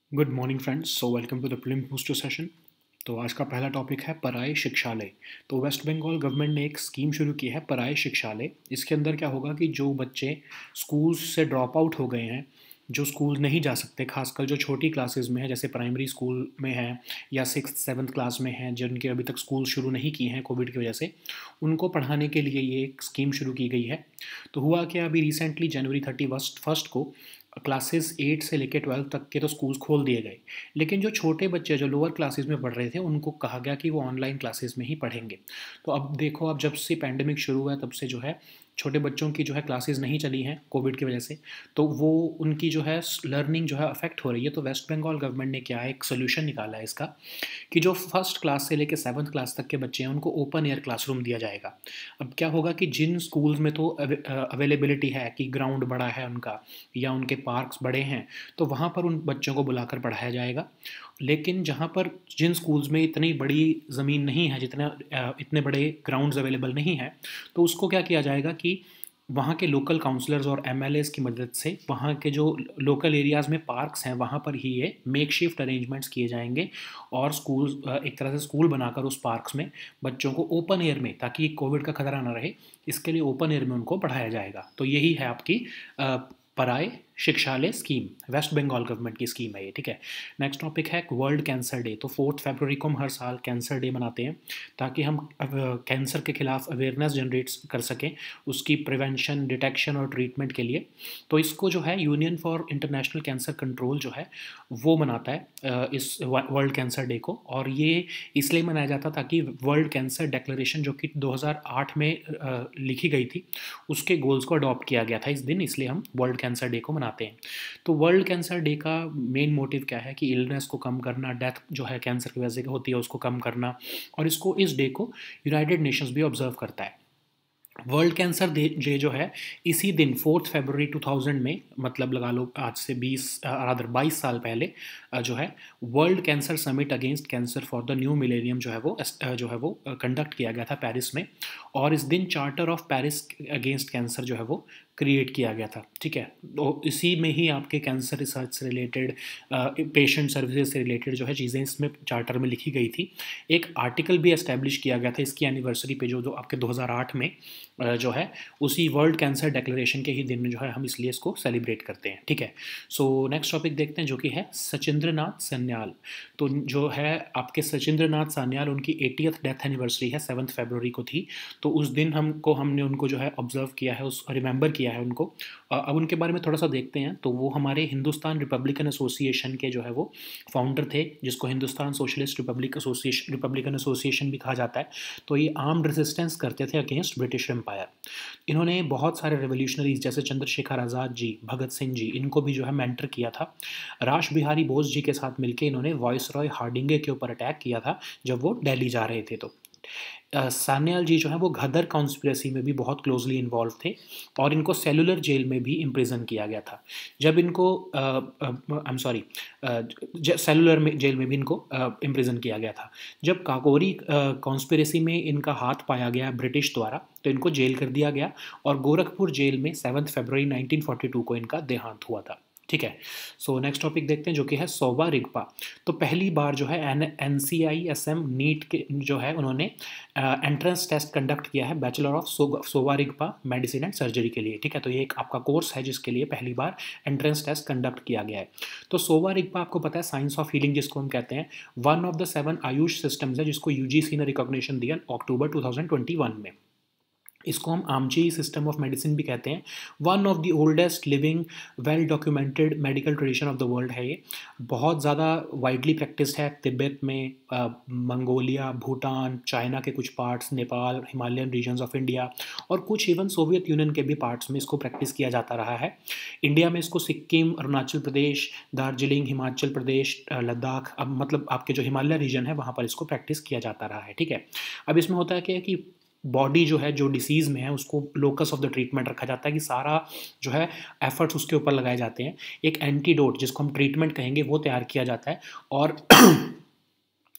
Good morning friends. Welcome to the prelim booster session. तो आज का पहला टॉपिक है पराय शिक्षालय। तो वेस्ट बंगाल गवर्नमेंट ने एक स्कीम शुरू की है पराय शिक्षालय। इसके अंदर क्या होगा कि जो बच्चे स्कूल से ड्रॉप आउट हो गए हैं, जो स्कूल नहीं जा सकते, खासकर जो छोटी क्लासेस में है जैसे प्राइमरी स्कूल में है या सिक्स सेवन्थ क्लास में हैं, जिनके अभी तक स्कूल शुरू नहीं किए हैं कोविड की वजह से, उनको पढ़ाने के लिए ये एक स्कीम शुरू की गई है। तो हुआ क्या, अभी रिसेंटली जनवरी 31 को क्लासेस 8 से लेकर 12 तक के तो स्कूल्स खोल दिए गए। लेकिन जो छोटे बच्चे जो लोअर क्लासेस में पढ़ रहे थे उनको कहा गया कि वो ऑनलाइन क्लासेस में ही पढ़ेंगे। तो अब देखो, अब जब से पैंडेमिक शुरू हुआ है तब से जो है छोटे बच्चों की जो है क्लासेस नहीं चली हैं कोविड की वजह से, तो वो उनकी जो है लर्निंग जो है अफेक्ट हो रही है। तो वेस्ट बंगाल गवर्नमेंट ने क्या है, एक सोल्यूशन निकाला है इसका कि जो फर्स्ट क्लास से लेकर सेवन्थ क्लास तक के बच्चे हैं उनको ओपन एयर क्लासरूम दिया जाएगा। अब क्या होगा कि जिन स्कूल्स में तो अवेलेबिलिटी है कि ग्राउंड बड़ा है उनका या उनके पार्क्स बड़े हैं, तो वहाँ पर उन बच्चों को बुलाकर पढ़ाया जाएगा। लेकिन जहाँ पर जिन स्कूल्स में इतनी बड़ी ज़मीन नहीं है, इतने बड़े ग्राउंड्स अवेलेबल नहीं है, तो उसको क्या किया जाएगा कि वहाँ के लोकल काउंसलर्स और एमएलएस की मदद से वहाँ के जो लोकल एरियाज़ में पार्क्स हैं वहाँ पर ही ये मेक शिफ्ट अरेंजमेंट्स किए जाएंगे। और एक तरह से स्कूल बनाकर उस पार्क्स में बच्चों को ओपन एयर में, ताकि कोविड का खतरा ना रहे, इसके लिए ओपन एयर में उनको पढ़ाया जाएगा। तो यही है आपकी Paray Shikshalay scheme. West Bengal government की स्कीम है ये, ठीक है। नेक्स्ट टॉपिक है वर्ल्ड कैंसर डे। तो 4 फरवरी को हम हर साल कैंसर डे मनाते हैं ताकि हम कैंसर के खिलाफ अवेयरनेस जनरेट कर सकें, उसकी प्रिवेंशन, डिटेक्शन और ट्रीटमेंट के लिए। तो इसको जो है union for international cancer control जो है वो मनाता है इस वर्ल्ड कैंसर डे को। और ये इसलिए मनाया जाता ताकि वर्ल्ड कैंसर डिक्लेरेशन जो कि 2008 में लिखी गई थी, उसके गोल्स को अडॉप्ट किया गया था इस दिन, इसलिए हम वर्ल्ड कैंसर डे को मनाते हैं। तो वर्ल्ड कैंसर डे का मेन मोटिव क्या है कि इलनेस को कम करना, डेथ जो है कैंसर की वजह से होती है उसको कम करना। और इस डे को यूनाइटेड नेशंस भी ऑब्जर्व करता है। वर्ल्ड कैंसर डे जो है इसी दिन 4 फरवरी 2000 में, मतलब लगा लो आज से 22 साल पहले, जो है world cancer summit against cancer for the new millennium जो है वो कंडक्ट किया गया था पेरिस में। और इस दिन charter of Paris against cancer जो है वो क्रिएट किया गया था, ठीक है। तो इसी में ही आपके कैंसर रिसर्च से रिलेटेड, पेशेंट सर्विसेज से रिलेटेड जो है चीज़ें इसमें चार्टर में लिखी गई थी। एक आर्टिकल भी एस्टेब्लिश किया गया था इसकी एनिवर्सरी पे, जो आपके 2008 में जो है उसी वर्ल्ड कैंसर डिक्लेरेशन के ही दिन में जो है हम इसलिए इसको सेलिब्रेट करते हैं, ठीक है। सो नेक्स्ट टॉपिक देखते हैं जो कि है सचिंद्र नाथ सान्याल। तो जो है आपके सचिंद्र नाथ सान्याल, उनकी 80th डेथ एनिवर्सरी है, 7 फरवरी को थी। तो उस दिन हमने उनको जो है ऑब्जर्व किया है, उस रिमेंबर किया है उनको। अब उनके बारे में थोड़ा सा देखते हैं। तो वो हमारे हिंदुस्तान रिपब्लिकन एसोसिएशन के जो है वो फाउंडर थे, जिसको हिंदुस्तान सोशलिस्ट रिपब्लिकन एसोसिएशन भी कहा जाता है। तो ये आर्म्ड रेजिस्टेंस करते थे अगेंस्ट ब्रिटिश एम्पायर। इन्होंने बहुत सारे रेवोल्यूशनरीज जैसे चंद्रशेखर आज़ाद जी, भगत सिंह जी, इनको भी जो है मेंटर किया था। राश बिहारी बोस जी के साथ मिलकर इन्होंने वॉइस रॉय हार्डिंगे के ऊपर अटैक किया था जब वो दिल्ली जा रहे थे। तो सान्याल जी जो है वो गदर कॉन्स्पिरेसी में भी बहुत क्लोजली इन्वॉल्व थे और इनको सेलुलर जेल में भी इम्प्रिजन किया गया था। जब इनको I am sorry cellular jail में भी इनको इम्प्रिजन किया गया था। जब काकोरी कॉन्स्पिरेसी में इनका हाथ पाया गया ब्रिटिश द्वारा, तो इनको जेल कर दिया गया और गोरखपुर जेल में 7 फरवरी 1942 को इनका देहांत हुआ था, ठीक है। सो नेक्स्ट टॉपिक देखते हैं जो कि है सोवा रिगपा। तो पहली बार जो है NCISM नीट के जो है उन्होंने एंट्रेंस टेस्ट कंडक्ट किया है bachelor of Sowa Rigpa medicine and surgery के लिए, ठीक है। तो ये एक आपका कोर्स है जिसके लिए पहली बार एंट्रेंस टेस्ट कंडक्ट किया गया है। तो सोवा रिगपा आपको पता है साइंस ऑफ हीलिंग जिसको हम कहते हैं, one of the 7 AYUSH systems है जिसको UGC ने रिकॉग्निशन दिया अक्टूबर 2021 में। इसको हम आमची सिस्टम ऑफ मेडिसिन भी कहते हैं। One of the oldest living well documented medical tradition of the world है ये। बहुत ज़्यादा वाइडली प्रैक्टिस है तिब्बत में, मंगोलिया, भूटान, चाइना के कुछ parts, Nepal, Himalayan regions of India और कुछ इवन सोवियत यूनियन के भी पार्ट्स में इसको प्रैक्टिस किया जाता रहा है। इंडिया में इसको सिक्किम, अरुणाचल प्रदेश, दार्जिलिंग, हिमाचल प्रदेश, लद्दाख, अब मतलब आपके जो हिमालय रीजन है वहाँ पर इसको प्रैक्टिस किया जाता रहा है, ठीक है। अब इसमें होता है क्या कि बॉडी जो है जो डिसीज़ में है उसको लोकस ऑफ द ट्रीटमेंट रखा जाता है कि सारा जो है एफर्ट्स उसके ऊपर लगाए जाते हैं। एक एंटीडोट जिसको हम ट्रीटमेंट कहेंगे वो तैयार किया जाता है और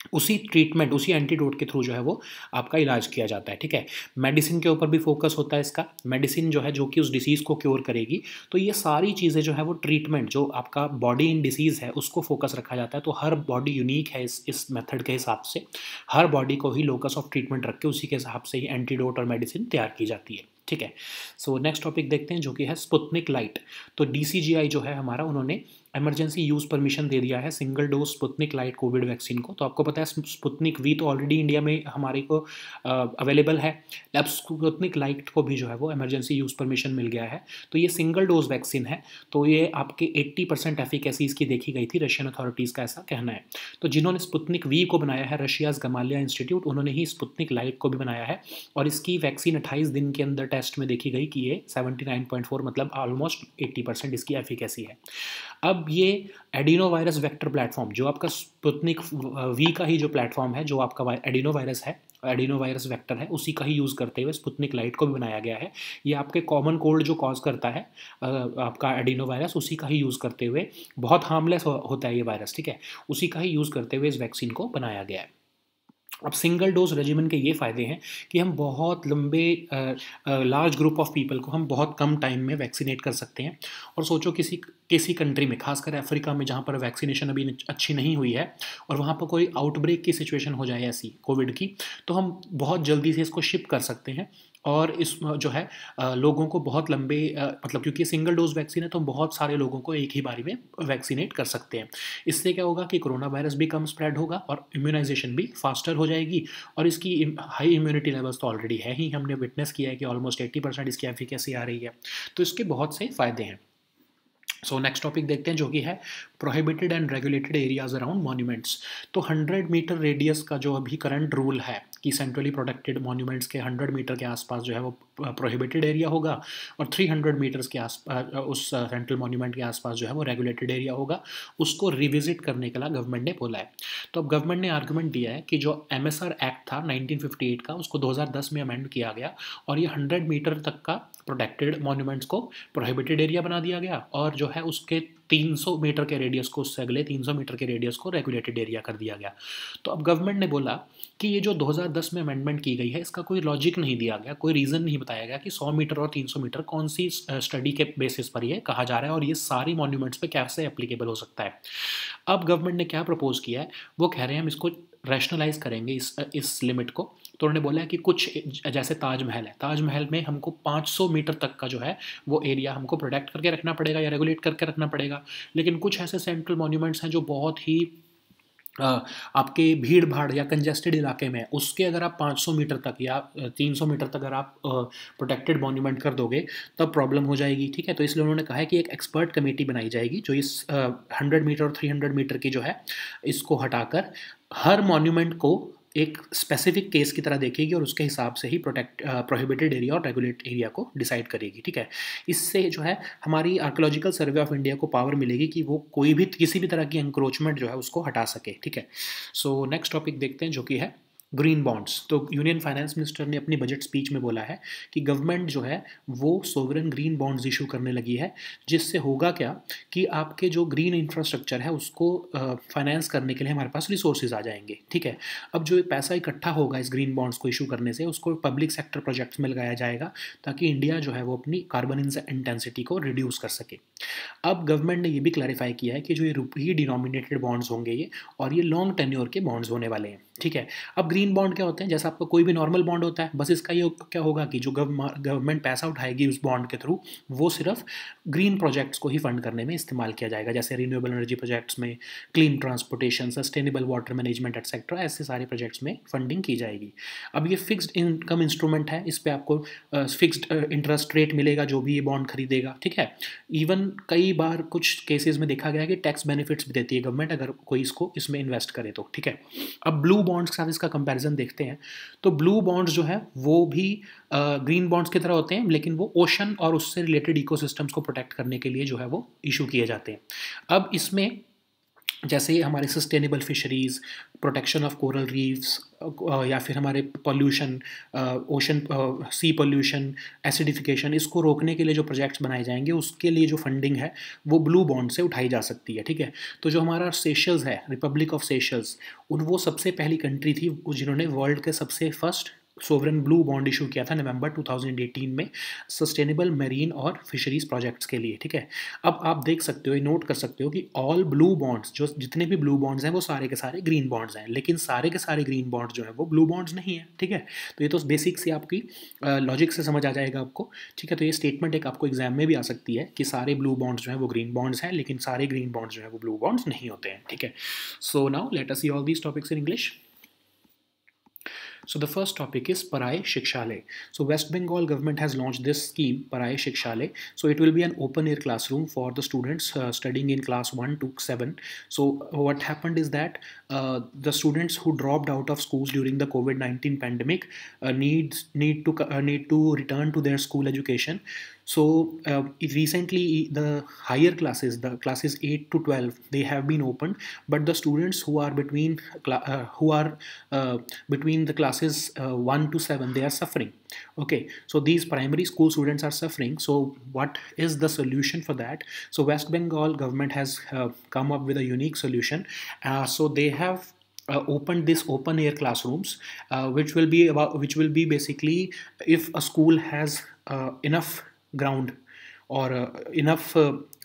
उसी ट्रीटमेंट, उसी एंटीडोट के थ्रू जो है वो आपका इलाज किया जाता है, ठीक है। मेडिसिन के ऊपर भी फोकस होता है इसका, मेडिसिन जो है जो कि उस डिसीज़ को क्योर करेगी। तो ये सारी चीज़ें जो है वो ट्रीटमेंट, जो आपका बॉडी इन डिसीज़ है उसको फोकस रखा जाता है। तो हर बॉडी यूनिक है इस मेथड के हिसाब से, हर बॉडी को ही लोकस ऑफ ट्रीटमेंट रख के उसी के हिसाब से ही एंटीडोट और मेडिसिन तैयार की जाती है, ठीक है। सो नेक्स्ट टॉपिक देखते हैं जो कि है स्पुतनिक लाइट। तो डीसीजीआई जो है हमारा, उन्होंने इमरजेंसी यूज़ परमिशन दे दिया है single dose Sputnik light covid vaccine को। तो आपको पता है स्पुतनिक वी तो ऑलरेडी इंडिया में हमारे को अवेलेबल है, अब स्पुतनिक लाइट को भी जो है वो इमरजेंसी यूज़ परमिशन मिल गया है। तो ये सिंगल डोज वैक्सीन है, तो ये आपके 80% एफिकेसी इसकी देखी गई थी, रशियन अथॉरिटीज़ का ऐसा कहना है। तो जिन्होंने स्पुतनिक वी को बनाया है, रशियाज़ गमालिया इंस्टीट्यूट, उन्होंने ही स्पुतनिक लाइट को भी बनाया है, और इसकी वैक्सीन 28 दिन के अंदर टेस्ट में देखी गई कि ये 79.4 मतलब ऑलमोस्ट 80% इसकी एफिकेसी है। अब ये एडिनो वायरस वेक्टर प्लेटफॉर्म, जो आपका स्पुतनिक वी का ही जो प्लेटफॉर्म है, जो आपका एडिनो वायरस है, एडिनो वायरस वेक्टर है, उसी का ही यूज़ करते हुए स्पुतनिक लाइट को भी बनाया गया है। ये आपके कॉमन कोल्ड जो कॉज करता है आपका एडिनो वायरस, उसी का ही यूज़ करते हुए, बहुत हार्मलेस होता है ये वायरस, ठीक है, उसी का ही यूज़ करते हुए इस वैक्सीन को बनाया गया है। अब सिंगल डोज रेजिमेंट के ये फ़ायदे हैं कि हम बहुत लंबे लार्ज ग्रुप ऑफ पीपल को हम बहुत कम टाइम में वैक्सीनेट कर सकते हैं। और सोचो किसी किसी कंट्री में, खासकर अफ्रीका में जहाँ पर वैक्सीनेशन अभी अच्छी नहीं हुई है, और वहाँ पर कोई आउटब्रेक की सिचुएशन हो जाए ऐसी कोविड की, तो हम बहुत जल्दी से इसको शिप कर सकते हैं। और इस जो है लोगों को बहुत लंबे मतलब, क्योंकि सिंगल डोज वैक्सीन है तो बहुत सारे लोगों को एक ही बारी में वैक्सीनेट कर सकते हैं। इससे क्या होगा कि कोरोना वायरस भी कम स्प्रेड होगा और इम्यूनाइजेशन भी फास्टर हो जाएगी। और इसकी हाई इम्यूनिटी लेवल्स तो ऑलरेडी है ही, हमने विटनेस किया है कि ऑलमोस्ट 80% इसकी एफिकेसी आ रही है। तो इसके बहुत से फ़ायदे हैं। सो नेक्स्ट टॉपिक देखते हैं जो कि है prohibited and regulated areas around monuments. तो 100 मीटर रेडियस का जो अभी करंट रूल है कि सेंट्रली प्रोटेक्टेड मॉन्यूमेंट्स के 100 मीटर के आसपास जो है वो प्रोहिबिटेड एरिया होगा, और 300 मीटर्स के आसपास उस सेंट्रल मॉन्यूमेंट के आसपास जो है वो रेगुलेटेड एरिया होगा। उसको रिविजिट करने के लिए गवर्नमेंट ने बोला है। तो अब गवर्नमेंट ने आर्गूमेंट दिया है कि जो MSR एक्ट था 1958 का, उसको 2010 में अमेंड किया गया, और ये 100 मीटर तक का प्रोटेक्टेड मॉन्यूमेंट्स को प्रोहिबिटेड एरिया बना दिया गया, और जो है उसके 300 मीटर के रेडियस को, उससे अगले 300 मीटर के रेडियस को रेगुलेटेड एरिया कर दिया गया। तो अब गवर्नमेंट ने बोला कि ये जो 2010 में अमेंडमेंट की गई है, इसका कोई लॉजिक नहीं दिया गया, कोई रीज़न नहीं बताया गया कि 100 मीटर और 300 मीटर कौन सी स्टडी के बेसिस पर ये कहा जा रहा है, और ये सारी मॉन्यूमेंट्स पे कैसे एप्लीकेबल हो सकता है। अब गवर्नमेंट ने क्या प्रपोज किया है, वो कह रहे हैं हम इसको रैशनलाइज करेंगे इस लिमिट को। तो उन्होंने बोला है कि कुछ, जैसे ताजमहल है, ताजमहल में हमको 500 मीटर तक का जो है वो एरिया हमको प्रोटेक्ट करके रखना पड़ेगा या रेगुलेट करके रखना पड़ेगा। लेकिन कुछ ऐसे सेंट्रल मॉन्यूमेंट्स हैं जो बहुत ही आपके भीड़ भाड़ या कंजेस्टेड इलाके में, उसके अगर आप 500 मीटर तक या 300 मीटर तक अगर आप प्रोटेक्टेड मॉन्यूमेंट कर दोगे तब प्रॉब्लम हो जाएगी, ठीक है। तो इसलिए उन्होंने कहा है कि एक एक्सपर्ट कमेटी बनाई जाएगी जो इस 100 मीटर और 300 मीटर की जो है इसको हटाकर हर मॉन्यूमेंट को एक स्पेसिफिक केस की तरह देखेगी, और उसके हिसाब से ही प्रोहिबिटेड एरिया और रेगुलेट एरिया को डिसाइड करेगी, ठीक है। इससे जो है हमारी आर्कोलॉजिकल सर्वे ऑफ इंडिया को पावर मिलेगी कि वो कोई भी किसी भी तरह की एंक्रोचमेंट जो है उसको हटा सके, ठीक है। सो नेक्स्ट टॉपिक देखते हैं जो कि है ग्रीन बॉन्ड्स। तो यूनियन फाइनेंस मिनिस्टर ने अपनी बजट स्पीच में बोला है कि गवर्नमेंट जो है वो सोवरेन ग्रीन बॉन्ड्स इशू करने लगी है, जिससे होगा क्या कि आपके जो ग्रीन इंफ्रास्ट्रक्चर है उसको फाइनेंस करने के लिए हमारे पास रिसोर्सेज आ जाएंगे, ठीक है। अब जो पैसा इकट्ठा होगा इस ग्रीन बॉन्ड्स को इशू करने से, उसको पब्लिक सेक्टर प्रोजेक्ट्स में लगाया जाएगा, ताकि इंडिया जो है वो अपनी कार्बन इंटेंसिटी को रिड्यूस कर सके। अब गवर्नमेंट ने ये भी क्लैरिफाई किया है कि जो ये रुपी डिनोमिनेटेड बॉन्ड्स होंगे ये, और ये लॉन्ग टेन्योर के बॉन्ड्स होने वाले हैं, ठीक है। अब ग्रीन बॉन्ड क्या होते हैं, जैसा आपका कोई भी नॉर्मल बॉन्ड होता है, बस इसका ये क्या होगा कि जो गवर्नमेंट पैसा उठाएगी उस बॉन्ड के थ्रू, वो सिर्फ ग्रीन प्रोजेक्ट्स को ही फंड करने में इस्तेमाल किया जाएगा, जैसे रिन्यूएबल एनर्जी प्रोजेक्ट्स में, clean transportation, sustainable water management etcetera, ऐसे सारे प्रोजेक्ट्स में फंडिंग की जाएगी। अब ये फिक्स्ड इनकम इंस्ट्रूमेंट है, इस पर आपको फिक्स्ड इंटरेस्ट रेट मिलेगा जो भी ये बॉन्ड खरीदेगा, ठीक है। इवन कई बार कुछ केसेस में देखा गया है कि टैक्स बेनिफिट्स भी देती है गवर्नमेंट अगर कोई इसमें इन्वेस्ट करे तो, ठीक है। अब ब्लू बॉन्ड्स के साथ इसका कंपैरिजन देखते हैं। तो ब्लू बॉन्ड्स जो है वो भी ग्रीन बॉन्ड्स की तरह होते हैं, लेकिन वो ओशन और उससे रिलेटेड इकोसिस्टम्स को प्रोटेक्ट करने के लिए जो है वो इशू किए जाते हैं। अब इसमें जैसे हमारे sustainable fisheries, protection of coral reefs, या फिर हमारे pollution, ocean, sea pollution, acidification, इसको रोकने के लिए जो प्रोजेक्ट्स बनाए जाएंगे उसके लिए जो फंडिंग है वो ब्लू बॉन्ड से उठाई जा सकती है, ठीक है। तो जो हमारा सेशल्स है, रिपब्लिक ऑफ सेशल्स, वो सबसे पहली कंट्री थी जिन्होंने वर्ल्ड के सबसे first sovereign blue bond issue किया था नवंबर 2018 में, सस्टेनेबल मेरीन और फिशरीज प्रोजेक्ट्स के लिए, ठीक है। अब आप देख सकते हो, नोट कर सकते हो कि ऑल ब्लू बॉन्ड्स, जो जितने भी ब्लू बॉन्ड्स हैं वो सारे के सारे ग्रीन बॉन्ड्स हैं, लेकिन सारे के सारे ग्रीन बॉन्ड्स जो हैं वो ब्लू बॉन्ड्स नहीं हैं, ठीक है। तो ये तो बेसिक से आपकी लॉजिक से समझ आ जाएगा आपको, ठीक है। तो ये स्टेटमेंट एक आपको एग्जाम में भी आ सकती है कि सारे ब्लू बॉन्ड्स जो हैं वो ग्रीन बॉन्ड्स हैं, लेकिन सारे ग्रीन बॉन्ड्स जो हैं वो ब्लू बॉन्ड्स नहीं होते हैं, ठीक है। So now let us see all these topics in English. So the first topic is Parai Shikshalay. So West Bengal government has launched this scheme, Parai Shikshalay. So it will be an open air classroom for the students studying in class 1 to 7. So what happened is that the students who dropped out of schools during the COVID-19 pandemic need to return to their school education. So recently, the higher classes, the classes 8 to 12, they have been opened, but the students who are between the classes 1 to 7, they are suffering. Okay, so these primary school students are suffering. So what is the solution for that? So West Bengal government has come up with a unique solution. So they have opened this open air classrooms, which will be basically, if a school has enough ground or enough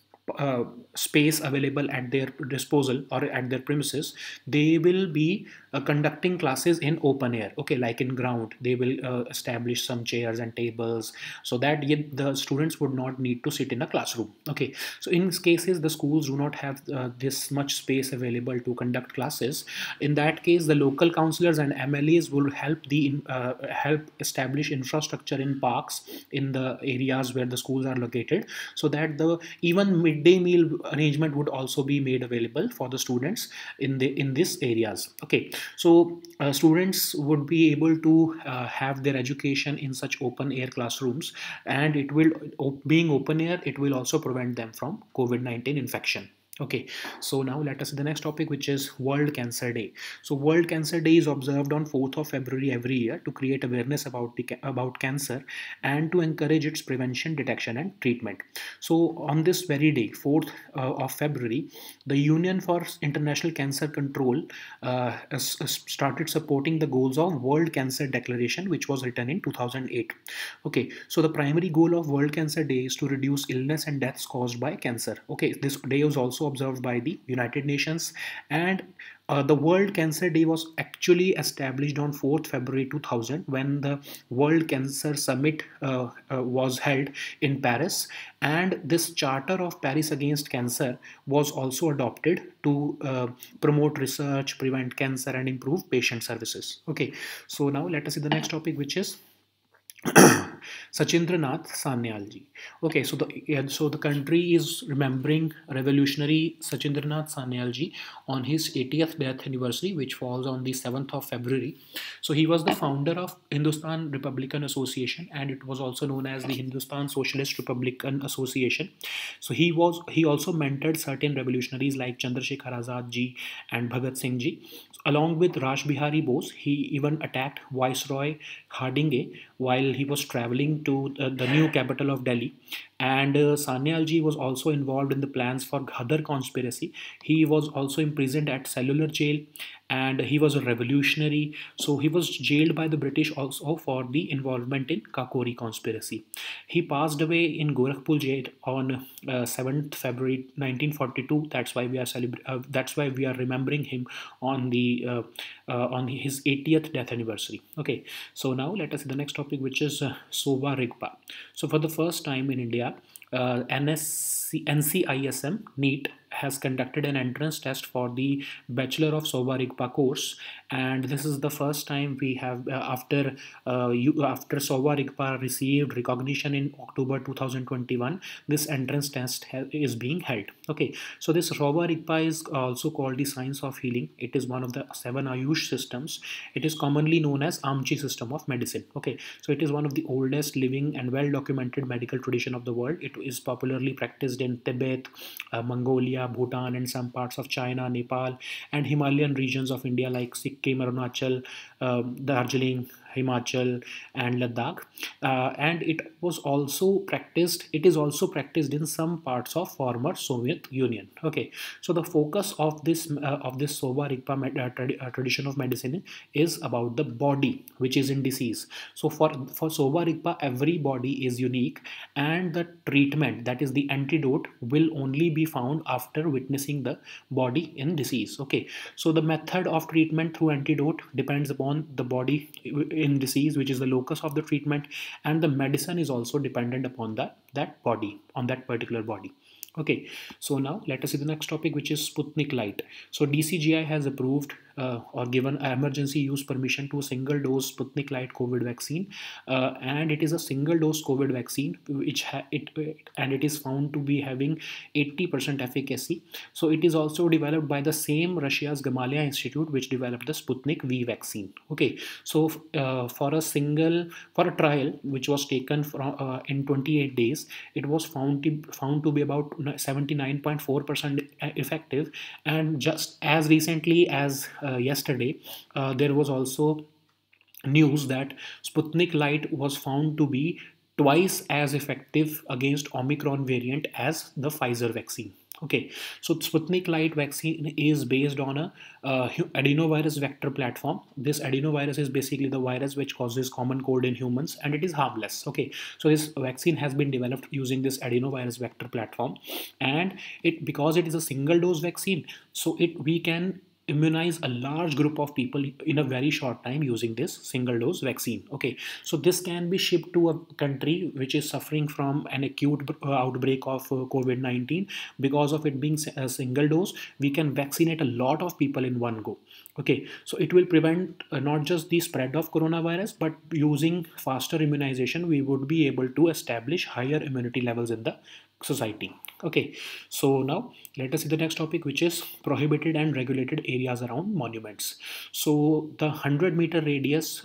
space available at their disposal or at their premises, they will be conducting classes in open air. Okay, like in ground, they will establish some chairs and tables so that the students would not need to sit in a classroom. Okay, so in cases the schools do not have this much space available to conduct classes, in that case the local councillors and MLAs will help establish infrastructure in parks in the areas where the schools are located, so that the even midday meal arrangement would also be made available for the students in these areas. Okay, so students would be able to have their education in such open air classrooms, and it will, being open air, it will also prevent them from COVID-19 infection. Okay, so now let us see the next topic, which is World Cancer Day. So World Cancer Day is observed on 4th of February every year to create awareness about cancer and to encourage its prevention, detection and treatment. So on this very day, 4th of February, the Union for International Cancer Control started supporting the goals of World Cancer Declaration, which was written in 2008. Okay, so the primary goal of World Cancer Day is to reduce illness and deaths caused by cancer. Okay, this day was also observed by the United Nations, and the World Cancer Day was actually established on 4th February 2000 when the World Cancer Summit was held in Paris, and this Charter of Paris Against Cancer was also adopted to promote research, prevent cancer and improve patient services. Okay, so now let us see the next topic, which is Sachindranath Sanyalji. Okay, so the country is remembering revolutionary Sachindranath Sanyalji on his 80th death anniversary, which falls on the 7th of February. So he was the founder of Hindustan Republican Association, and it was also known as the Hindustan Socialist Republican Association. So he also mentored certain revolutionaries like Chandrasekhar Azad ji and Bhagat Singh ji. Along with Raj Bihari Bose, he even attacked Viceroy Hardinge while he was traveling to the new capital of Delhi. And Sanyalji was also involved in the plans for Ghadar conspiracy. He was also imprisoned at cellular jail, and he was a revolutionary. So he was jailed by the British also for the involvement in Kakori conspiracy. He passed away in Gorakhpur jail on 7th February 1942. That's why we are remembering him on his 80th death anniversary. Okay, so now let us see the next topic, which is Soba Rigpa. So for the first time in India, NCISM NEET has conducted an entrance test for the Bachelor of Soba Rigpa course, and this is the first time we have after Soba Rigpa received recognition in October 2021, this entrance test is being held. Okay, so this Soba Rigpa is also called the science of healing. It is one of the 7 Ayush systems. It is commonly known as Amchi system of medicine. Okay, so it is one of the oldest living and well documented medical tradition of the world. It is popularly practiced practiced in Tibet, Mongolia, Bhutan, and some parts of China, Nepal, and Himalayan regions of India like Sikkim, Arunachal, Darjeeling, Himachal, and Ladakh. And it was also practiced. It is also practiced in some parts of former Soviet Union. Okay, so the focus of this Soba Rigpa tradition of medicine is about the body which is in disease. So for Soba Rigpa, every body is unique, and the treatment, that is the antidote, will only be found after witnessing the body in disease. Okay, so the method of treatment through antidote depends upon the body in disease, which is the locus of the treatment, and the medicine is also dependent upon that body, on that particular body. Okay, so now let us see the next topic, which is Sputnik Light. So DCGI has approved or given emergency use permission to a single dose Sputnik Light COVID vaccine, and it is a single dose COVID vaccine which it is found to be having 80% efficacy. So it is also developed by the same Russia's Gamaleya Institute which developed the Sputnik V vaccine. Okay, so for a trial which was taken from in 28 days, it was found to be about 79.4% effective. And just as recently as yesterday, there was also news that Sputnik Light was found to be twice as effective against Omicron variant as the Pfizer vaccine. Okay, so Sputnik Light vaccine is based on a adenovirus vector platform. This adenovirus is basically the virus which causes common cold in humans, and it is harmless. Okay, so this vaccine has been developed using this adenovirus vector platform, and because it is a single dose vaccine, so we can immunize a large group of people in a very short time using this single dose vaccine. Okay, so this can be shipped to a country which is suffering from an acute outbreak of COVID-19. Because of it being a single dose, we can vaccinate a lot of people in one go. Okay, so it will prevent not just the spread of coronavirus, but using faster immunization, we would be able to establish higher immunity levels in the society. Okay, so now let us see the next topic, which is prohibited and regulated areas around monuments. So the 100-meter radius,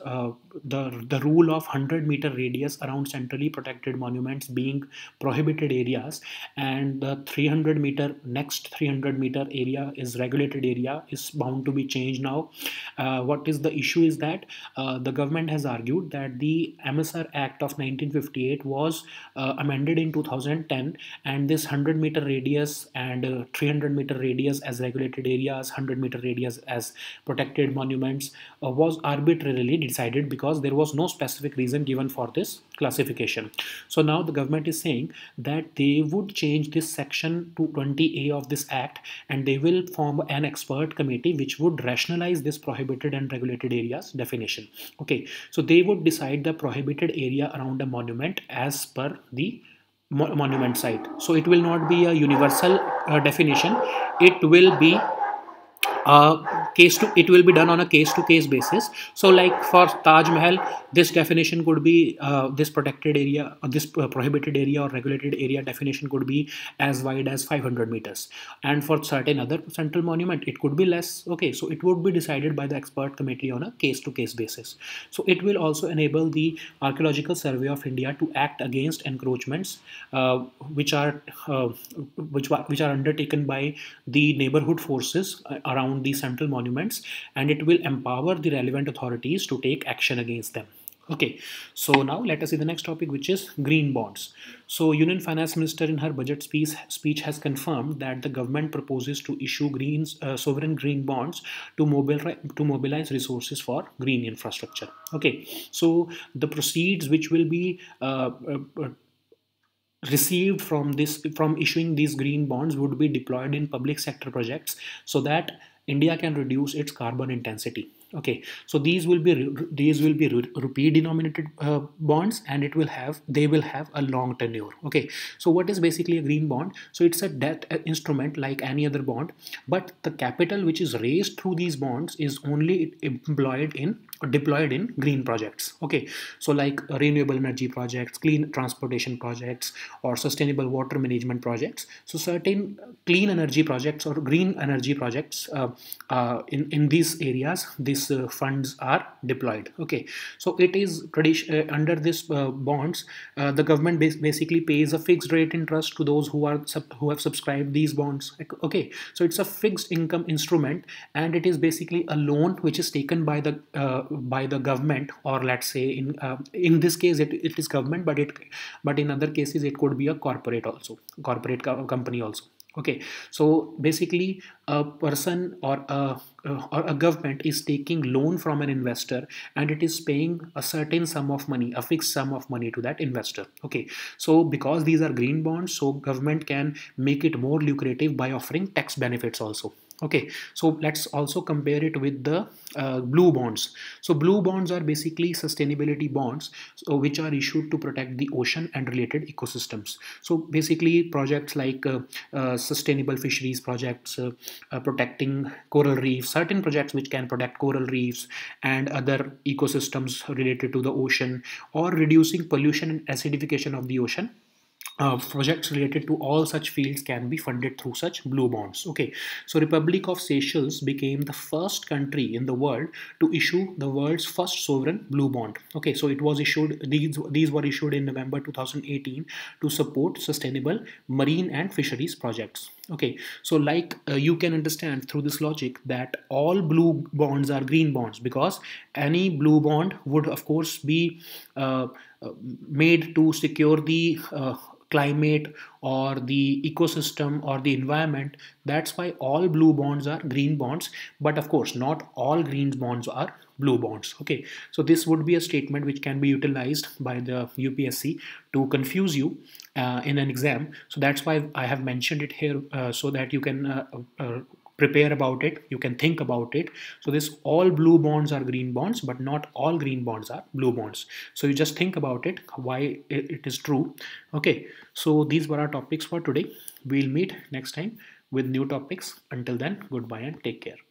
the rule of 100-meter radius around centrally protected monuments being prohibited areas, and the 300-meter next 300-meter area is regulated area, is bound to be changed now. What is the issue is that the government has argued that the MSR Act of 1958 was amended in 2010, and this 100-meter radius and 300-meter radius as regulated areas, 100-meter radius as protected monuments was arbitrarily decided because there was no specific reason given for this classification. So now the government is saying that they would change this section to 20A of this act, and they will form an expert committee which would rationalize this prohibited and regulated areas definition. Okay, so they would decide the prohibited area around a monument as per the monument site. So it will not be a universal definition. It will be it will be done on a case-to-case basis. So like for Taj Mahal, this definition could be this protected area, or this prohibited area or regulated area definition could be as wide as 500 meters, and for certain other central monument it could be less. Okay, so it would be decided by the expert committee on a case-to-case basis. So it will also enable the Archaeological Survey of India to act against encroachments which are undertaken by the neighborhood forces around the central monuments, and it will empower the relevant authorities to take action against them. Okay, so now let us see the next topic, which is green bonds. So Union Finance Minister in her budget speech has confirmed that the government proposes to issue sovereign green bonds to mobilize resources for green infrastructure. Okay, so the proceeds which will be received from issuing these green bonds would be deployed in public sector projects so that India can reduce its carbon intensity. Okay, so these will be rupee denominated bonds, and they will have a long tenure. Okay, so what is basically a green bond? So it's a debt instrument like any other bond, but the capital which is raised through these bonds is only deployed in green projects. Okay, so like renewable energy projects, clean transportation projects, or sustainable water management projects. So certain clean energy projects or green energy projects in these areas, this these funds are deployed. Okay, so it is under this bonds, the government basically pays a fixed rate interest to those who have subscribed these bonds. Okay, so it's a fixed income instrument, and it is basically a loan which is taken by the government, or let's say in this case it is government, but in other cases it could be a corporate company also. Okay, so basically a person or a government is taking loan from an investor, and it is paying a certain sum of money, a fixed sum of money to that investor. Okay, so because these are green bonds, so government can make it more lucrative by offering tax benefits also. Okay, so let's also compare it with the blue bonds. So blue bonds are basically sustainability bonds, so which are issued to protect the ocean and related ecosystems. So basically projects like sustainable fisheries projects, protecting coral reefs, certain projects which can protect coral reefs and other ecosystems related to the ocean, or reducing pollution and acidification of the ocean. Projects related to all such fields can be funded through such blue bonds. Okay, so Republic of Seychelles became the first country in the world to issue the world's first sovereign blue bond. Okay, so it was issued, these were issued in November 2018 to support sustainable marine and fisheries projects. Okay, so like you can understand through this logic that all blue bonds are green bonds, because any blue bond would of course be made to secure the climate or the ecosystem or the environment. That's why all blue bonds are green bonds, but of course not all green bonds are blue bonds. Okay, so this would be a statement which can be utilized by the UPSC to confuse you in an exam. So that's why I have mentioned it here, so that you can prepare about it, you can think about it. So this, all blue bonds are green bonds, but not all green bonds are blue bonds. So you just think about it, why it is true. Okay, so these were our topics for today. We'll meet next time with new topics. Until then, goodbye and take care.